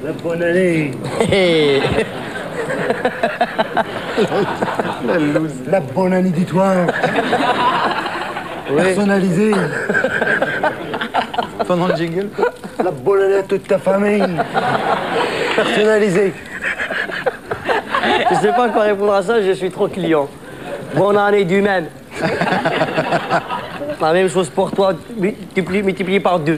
La bonne année. La bonne année du toit. Oui. Personnalisée. Pendant le jingle. La bonne année à toute ta famille. Personnalisée. Je sais pas quoi répondre à ça, je suis trop client. Bonne année du même. La même chose pour toi, multiplié par 2.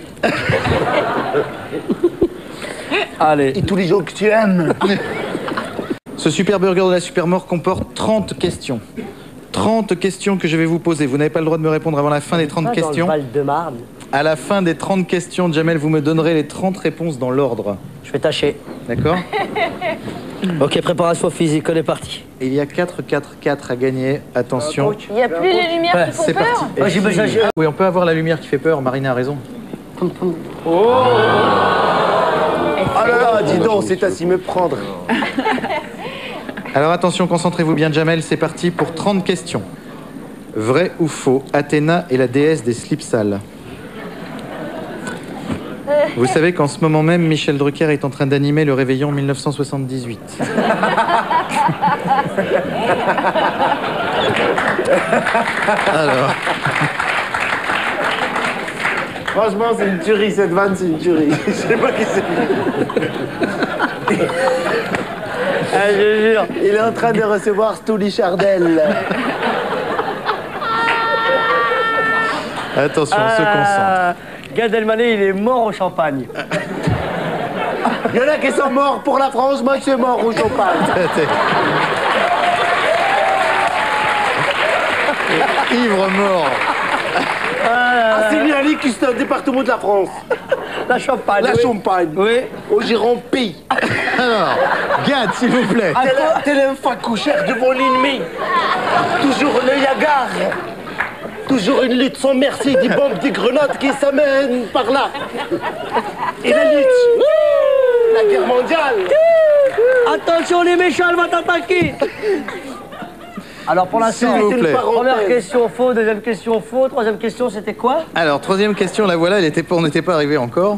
Allez. Et tous les gens que tu aimes. Ce super burger de la Supermort comporte 30 questions. 30 questions que je vais vous poser. Vous n'avez pas le droit de me répondre avant la fin des 30 questions. Dans le Val-de-Marne. À la fin des 30 questions, Jamel, vous me donnerez les 30 réponses dans l'ordre. Je vais tâcher. D'accord? Ok, préparation physique, on est parti. Il y a 4 à gagner. Attention. Il n'y a plus les lumières qui font C'est peur. parti. Moi, j'ai besoin. Oui, on peut avoir la lumière qui fait peur. Marina a raison. Oh là là, dis donc, c'est à s'y me prendre. Alors attention, concentrez-vous bien, Jamel. C'est parti pour 30 questions. Vrai ou faux, Athéna est la déesse des slips sales. Vous savez qu'en ce moment même, Michel Drucker est en train d'animer le Réveillon 1978. Alors... Franchement, c'est une tuerie, cette vanne, c'est une tuerie. Je sais pas qui c'est. Ah, je jure. Il est en train de recevoir Stouli Chardel. Attention, on se concentre. Gad Elmaleh, il est mort au champagne. Il y en a qui sont morts pour la France, moi je suis mort au champagne. Ivre mort. Ah, c'est Ali qui c'est un département de la France. La Champagne. La oui. Champagne. Oui. Au Giron Pays. Alors, Gad, s'il vous plaît. Tel un facouchère devant l'ennemi. Toujours le Yagar. Toujours une lutte sans merci, des bombes, des grenades qui s'amènent par là. Et la lutte. La guerre mondiale. Attention, les méchants, elle va t'attaquer. Alors pour l'instant, S'il vous plaît. première question faux, deuxième question faux, troisième question c'était quoi? Alors, troisième question, la voilà, on n'était pas arrivé encore.